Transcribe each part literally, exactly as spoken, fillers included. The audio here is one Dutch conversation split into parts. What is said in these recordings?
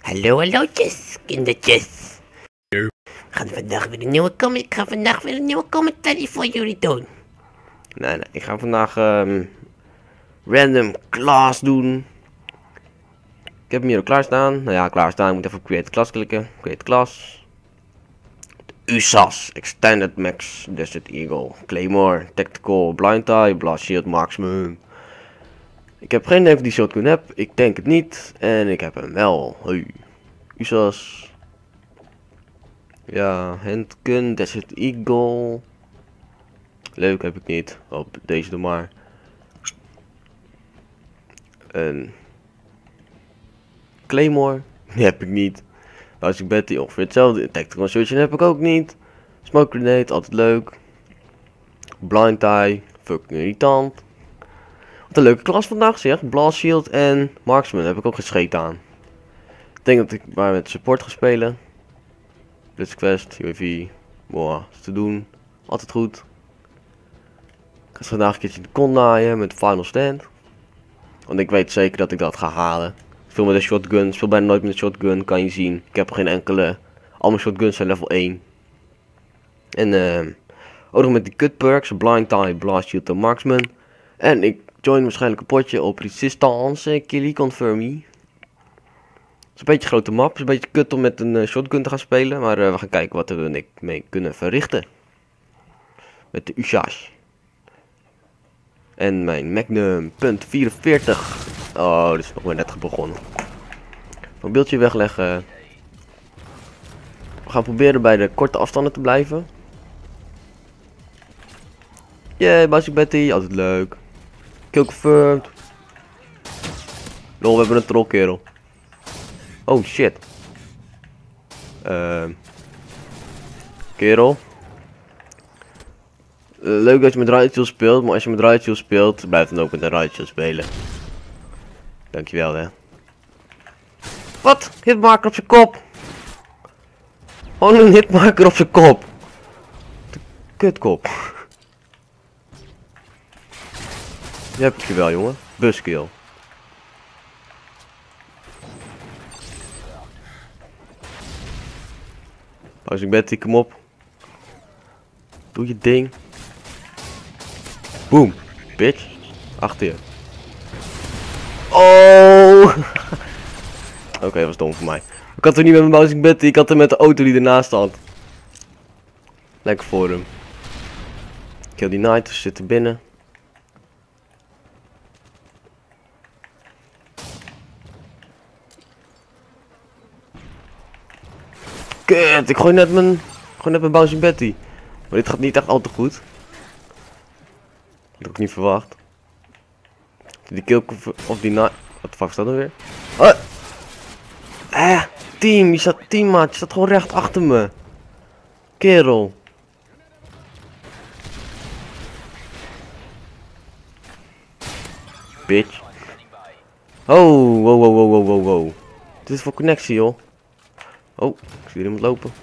Hallo hallootjes, kindertjes. We gaan vandaag weer een nieuwe comment. Ik ga vandaag weer een nieuwe commentary voor jullie doen. Nee, nee, ik ga vandaag um, random class doen. Ik heb hem hier al klaarstaan. Nou ja, klaarstaan. Ik moet even op create class klikken. Create class. U S A S, Extended Max, Desert Eagle, Claymore, Tactical, Blind Eye, Blast Shield, Marksman. Ik heb geen idee of die shotgun heb. Ik denk het niet. En ik heb hem wel. Hey. U S A S. Ja, handgun, Desert Eagle. Leuk heb ik niet. Op deze doe maar. En Claymore. Die heb ik niet. Basic Betty ongeveer hetzelfde. Tactical Insertion heb ik ook niet. Smoke Grenade, altijd leuk. Blind Eye, fucking irritant. Wat een leuke klas vandaag zeg. Blast Shield en Marksman heb ik ook gescheet aan. Ik denk dat ik maar met support ga spelen. Blitz Quest, U A V. Boah, is te doen. Altijd goed. Ik ga vandaag een keertje de kon naaien met Final Stand. Want ik weet zeker dat ik dat ga halen. Ik speel met een shotgun, speel bijna nooit met een shotgun, kan je zien. Ik heb geen enkele. Al mijn shotguns zijn level één. En uh, ook nog met die cut perks, Blind Eye, Blast Shield en Marksman. En ik join waarschijnlijk een potje op Resistance, Killy Confirm Me. Het is een beetje een grote map, het is een beetje kut om met een uh, shotgun te gaan spelen. Maar uh, we gaan kijken wat we er mee kunnen verrichten. Met de U S A S. En mijn Magnum punt vierenveertig. Oh, dit is nog maar net begonnen. Mobieltje wegleggen. We gaan proberen bij de korte afstanden te blijven. Yay, Basic Betty, altijd leuk. Kill confirmed. Lol, we hebben een troll kerel. Oh shit. Uh, kerel. Uh, leuk dat je met Rightshield speelt, maar als je met Rightshield speelt, blijf dan ook met een Rightshield spelen. Dankjewel hè. Wat? Hitmarker op zijn kop. Gewoon een hitmarker op zijn kop. De kutkop. Die heb ik je wel jongen. Buskill. Basic Betty, kom op. Doe je ding. Boom. Bitch. Achter je. Oh. Oké, okay, dat was dom voor mij. Ik had er niet met mijn Basic Betty, ik had er met de auto die ernaast stond. Lekker voor hem. Kill die Knight, we zitten binnen. Kut, ik gooi net mijn, gooi net mijn Basic Betty. Maar dit gaat niet echt al te goed. Had ik ook niet verwacht. Die kill of die Knight. Wat de fuck is dat nou weer? Oh. Eh, team, je staat teammaat, je staat gewoon recht achter me. Kerel. Bitch. Oh, wow, wow, wow, wow, wow, wow. Dit is voor connectie, joh. Oh, ik zie er iemand lopen.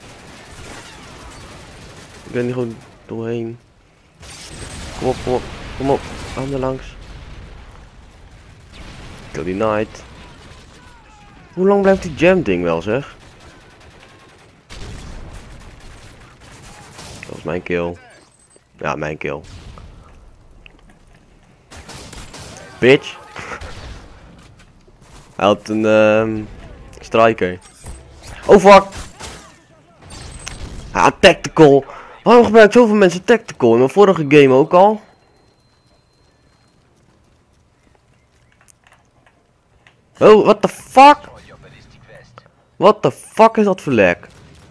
Ik ben hier gewoon doorheen. Kom op, kom op, kom op. Aan er langs. Kill die Knight. Hoe lang blijft die jam ding wel zeg? Dat was mijn kill. Ja, mijn kill. Bitch. Hij had een um, striker. Oh fuck. Ah, tactical. Waarom gebruiken zoveel mensen tactical? In mijn vorige game ook al. Oh, what the fuck? What the fuck is dat voor lek?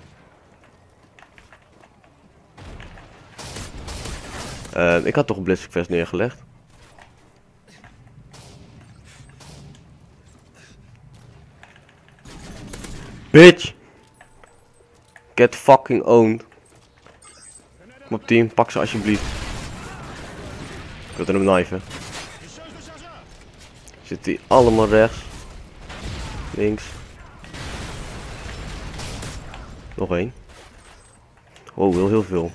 Uh, ik had toch een Ballistic Vest neergelegd. Bitch! Get fucking owned. Kom op team, pak ze alsjeblieft. Ik wil er een knife. Zit die allemaal rechts. Links. Nog één. Oh, heel heel veel.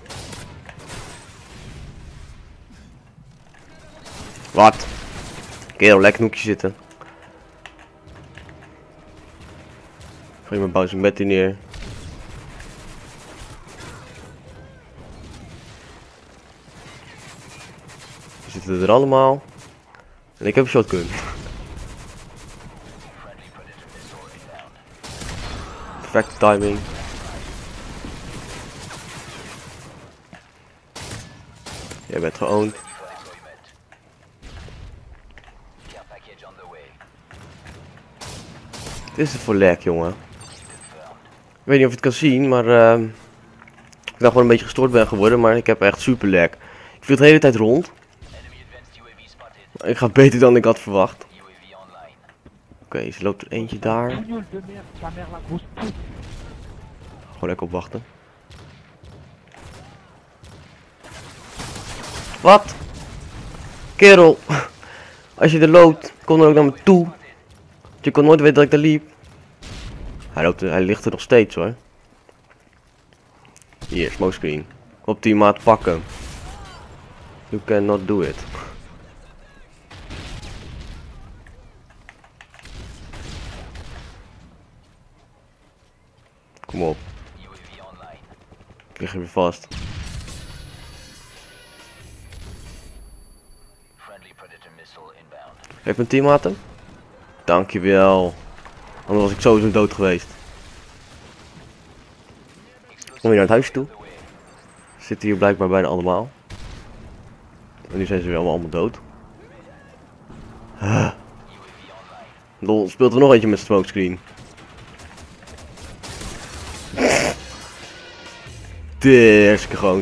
Wat? Kerel, lekker hoekje zitten. Gooi mijn bouncing bed hier neer. Ze zitten er allemaal. En ik heb een shotgun. Perfecte timing. Jij bent geowned. Wat is het voor lag, jongen? Ik weet niet of je het kan zien, maar uh, ik dacht wel een beetje gestoord ben geworden, maar ik heb echt super lag. Ik viel de hele tijd rond. Ik ga beter dan ik had verwacht. Oké, okay, ze loopt er eentje daar. Gewoon lekker op wachten. Wat? Kerel, als je er loopt, kom er ook naar me toe. Je kon nooit weten dat ik daar liep. Hij, loopt er, hij ligt er nog steeds hoor. Hier, smokescreen. Op die maat pakken. You cannot do it. Kom op. Ik lig er weer vast. Heeft mijn teammaten? Dankjewel. Anders was ik sowieso dood geweest. Kom je naar het huisje toe? Zitten hier blijkbaar bijna allemaal. En nu zijn ze weer allemaal, allemaal dood. Ah. Lol, speelt er nog eentje met smokescreen. De hartstikke gewoon.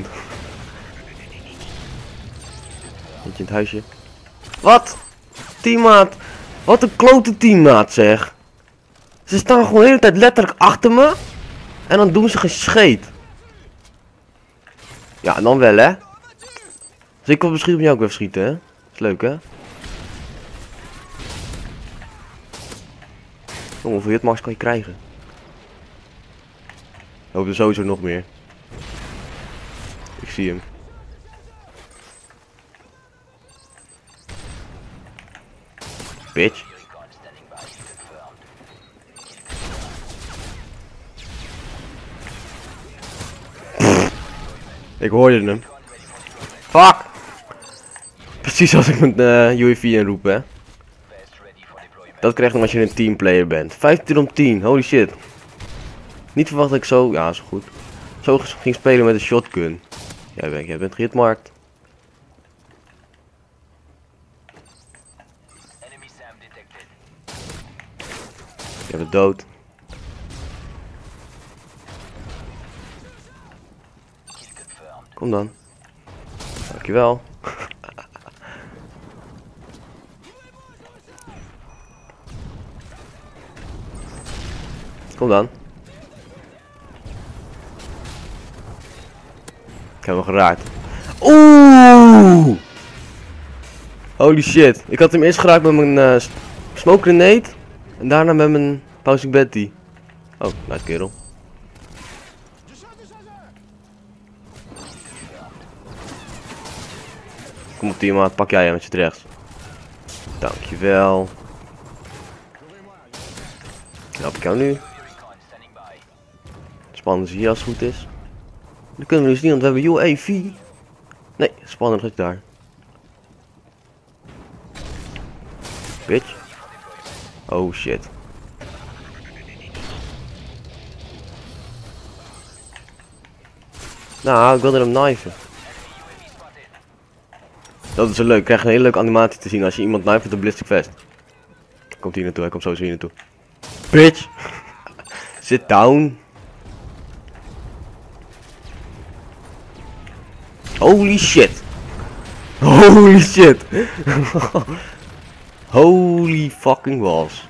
Eentje in het huisje. Wat? Teammaat. Wat een klote teammaat zeg. Ze staan gewoon de hele tijd letterlijk achter me. En dan doen ze geen scheet. Ja, dan wel hè. Dus ik wil misschien op jou ook even schieten hè. Is leuk hè. Jongen, hoeveel hitmarks kan je krijgen? Ik hoop er sowieso nog meer. Ik zie hem. Bitch. Ik hoorde hem. Fuck! Precies als ik met uh, U A V inroep hè. Dat krijg je als je een teamplayer bent. vijftien om tien, holy shit. Niet verwacht dat ik zo, ja is goed. Zo ging spelen met een shotgun. Jij bent, jij bent gehitmarkt. Jij bent dood. Kom dan. Dankjewel. Kom dan. Ik heb hem geraakt. Oeh! Holy shit. Ik had hem eerst geraakt met mijn uh, smoke grenade. En daarna met mijn bouncing Betty. Oh, nice kerel. Kom op teammaat, pak jij hem met je rechts. Dankjewel. Help ik jou nu. Spannen ze hier als het goed is. Dat kunnen we dus niet, want we hebben U A V. Nee, spannen nog daar. Bitch. Oh shit. Nou, ik wilde hem knifen. Dat is wel leuk. Ik krijg een hele leuke animatie te zien als je iemand knife met een ballistic vest. Komt hier naartoe, hij komt sowieso hier naartoe. Bitch! Sit down. Holy shit! Holy shit! Holy fucking balls.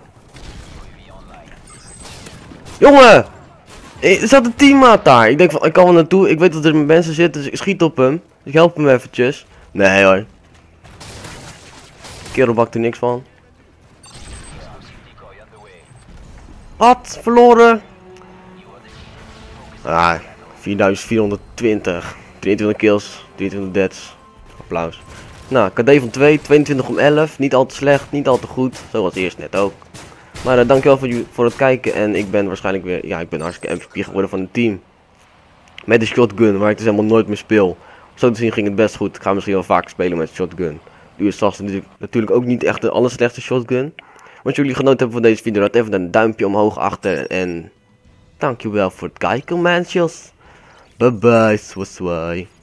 Jongen! Er staat een teammaat daar. Ik denk van, ik kan wel naartoe. Ik weet dat er mensen zitten, dus ik schiet op hem. Ik help hem eventjes. Nee hoor. Kerel bakt er niks van. Wat? Verloren? Ah, vierduizend vierhonderdtwintig. drieëntwintig kills, drieëntwintig deaths. Applaus. Nou, K D van twee, tweeëntwintig om elf. Niet al te slecht, niet al te goed. Zoals eerst net ook. Maar uh, dankjewel voor, voor het kijken. En ik ben waarschijnlijk weer, ja, ik ben hartstikke M V P geworden van het team. Met de shotgun, waar ik dus helemaal nooit meer speel. Zo te zien ging het best goed. Ik ga misschien wel vaker spelen met shotgun. De U S A is natuurlijk, natuurlijk ook niet echt de allerslechtste shotgun. Als jullie genoten hebben van deze video, laat even een duimpje omhoog achter. En dankjewel voor het kijken, mensjes. Bye bye, swai.